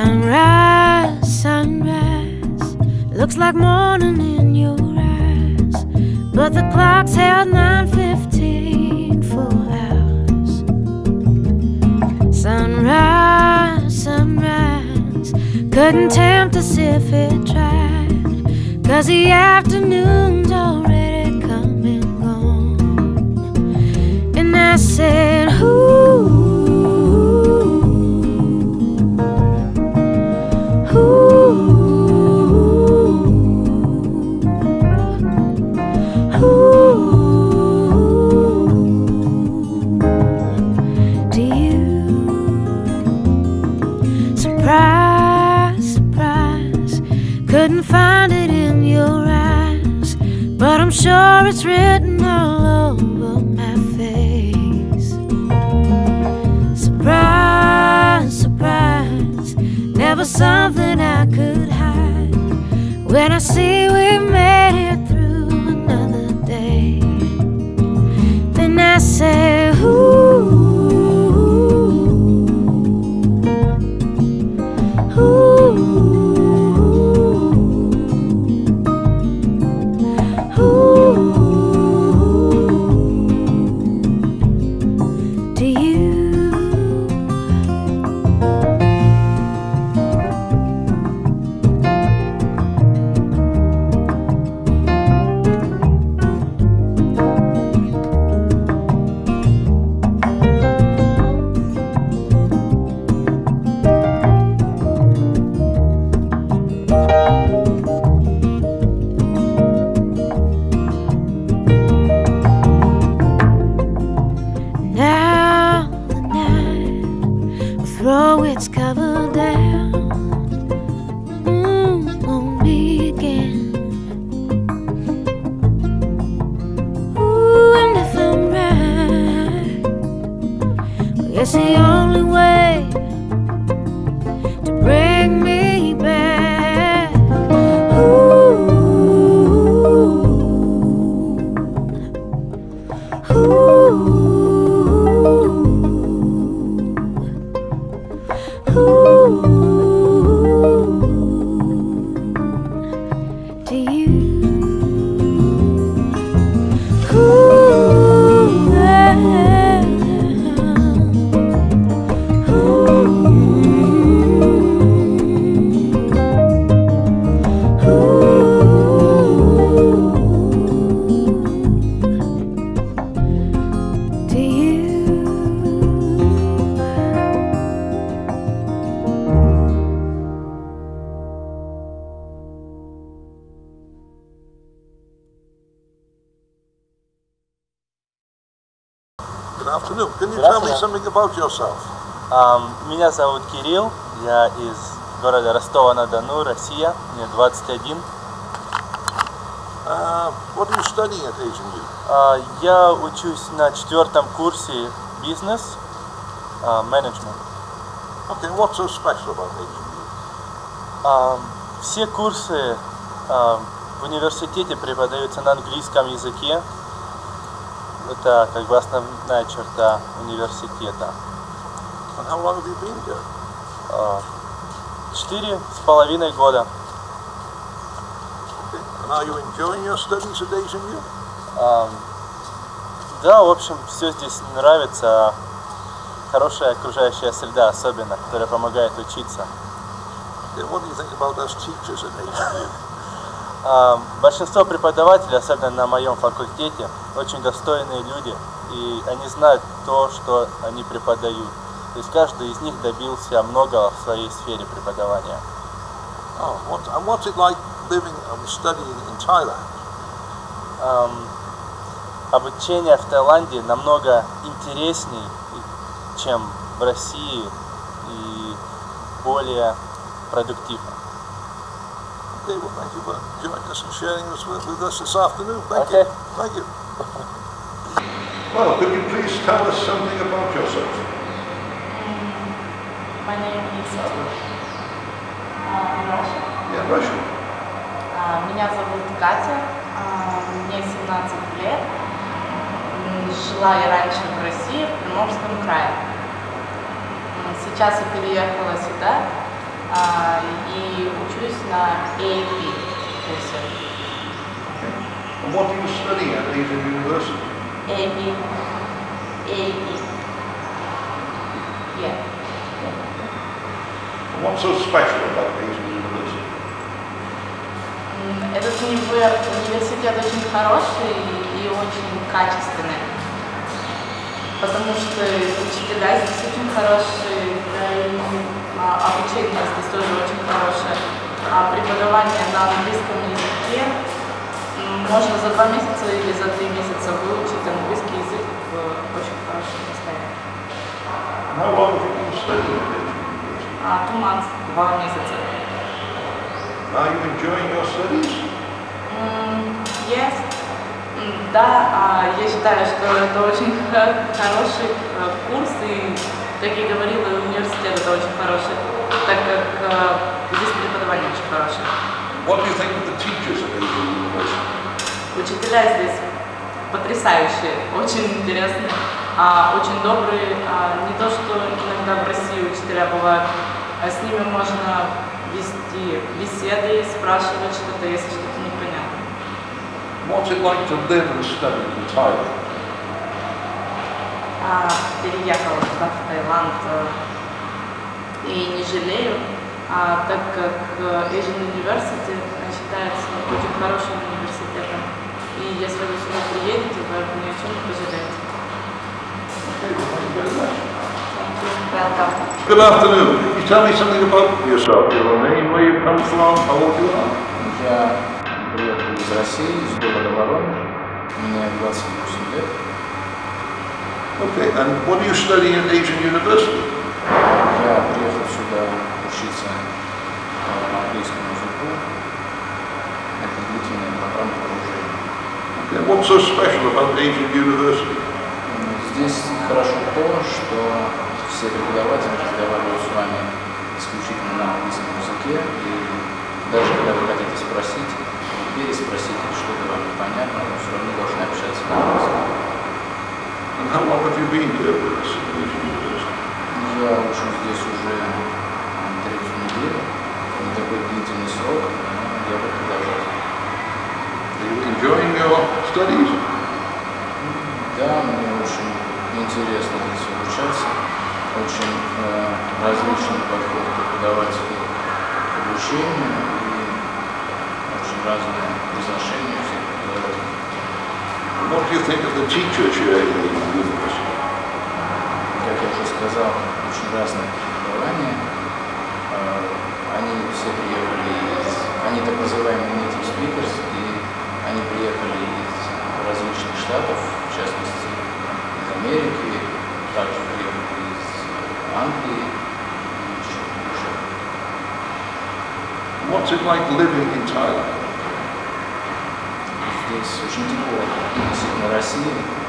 Sunrise, sunrise, looks like morning in your eyes, but the clock's held 9:15 for hours. Sunrise, sunrise, couldn't tempt us if it tried, 'cause the afternoon's already come and gone. And I said, ooh, couldn't find it in your eyes, but I'm sure it's written all over my face. Surprise, surprise, never something I could hide. When I see we made it through another day, then I say, ooh, ooh. Throw its cover down on me again. Ooh, and if I'm right, well, it's the only way to bring me back. Ooh, ooh. To you, Good afternoon. Can you tell me something about yourself? Меня зовут Кирилл, я из города Ростова-на-Дону, Россия, мне 21. What are you studying at HMU? Я учусь на 4-м курсе бизнес, менеджмент. Okay, what's so special about HMU? Все курсы в университете преподаются на английском языке. Это как бы основная черта университета. And how long have you been here? 4,5 года. Okay. And are you enjoying your studies at HMU? Да, в общем, все здесь нравится. Хорошая окружающая среда, особенно, которая помогает учиться. Okay, what do you think about us teachers at HMU? Большинство преподавателей, особенно на моем факультете, очень достойные люди, и они знают то, что они преподают. То есть каждый из них добился многого в своей сфере преподавания. And what's it like living and studying in Thailand? Обучение в Таиланде намного интереснее, чем в России, и более продуктивно. Okay, well, thank you for joining us and sharing this with us this afternoon. Thank you. Thank you. Well, could you please tell us something about yourself? My name is Russia. Yeah, Russian. Меня зовут Катя, мне 17 лет. Жила я раньше в России, в Приморском крае. Сейчас я переехала сюда, и учусь на AAP курсе. And what do you study at Asian University? AAP. AAP. Yeah. And what's so special about Asian University? Этот университет очень хороший и очень качественный, потому что учителя здесь очень хорошие, да, и обучение здесь тоже очень хорошее. А преподавание на английском языке можно за 2 месяца или за 3 месяца выучить английский язык в очень хорошем состоянии. How long have you been studying at Asian University? 2 months, 2 месяца. Are you enjoying your studies? Yes. Да, я считаю, что это очень хороший курс, и, как я говорила, университет это очень хороший, так как здесь преподавание очень хорошее. What do you think of the teachers at Asian University? Учителя здесь потрясающие, очень интересные, очень добрые. Не то, что иногда в России учителя бывают, с ними можно вести беседы, спрашивать что-то, если что-то непонятно. What's it like to live and study in Thailand? Переехала туда, в Таиланд, и не жалею, так как Asian University считается очень хорошим университетом. И если вы сюда приедете, вы ни о чем не пожалеете. Welcome. Good afternoon. Can you tell me something about yourself, your name, where you come from, how old you are? Я приехал из России, из города Воронеж. Мне 28 лет. Okay, and what do you study at Asian University? Я приехал сюда учиться английскому языку. Это длительная программа погружения. Okay, what's so special about Asian University? Здесь хорошо то, что все преподаватели разговаривают с вами исключительно на английском языке, и даже когда вы хотите спросить, переспросить или что-то вам непонятно, вы все равно должны общаться на английском. And how long have you been here with us at Asian University? Я учусь здесь уже 3 неделю, не такой длительный срок, но я буду продолжать. Are you enjoying your studies? Да, мне очень интересно здесь обучаться, очень различный подход преподавателей к обучению и очень разное произношение всех преподавателей. What do you think of the teachers here at Asian University? Как я уже сказал, очень разное преподавание. Они все приехали они так называемые native speakers, и они приехали из различных штатов, в частности, из Америки, также приехали из Англии и еще выше. What's it like living in Thailand? Здесь очень тепло относительно России.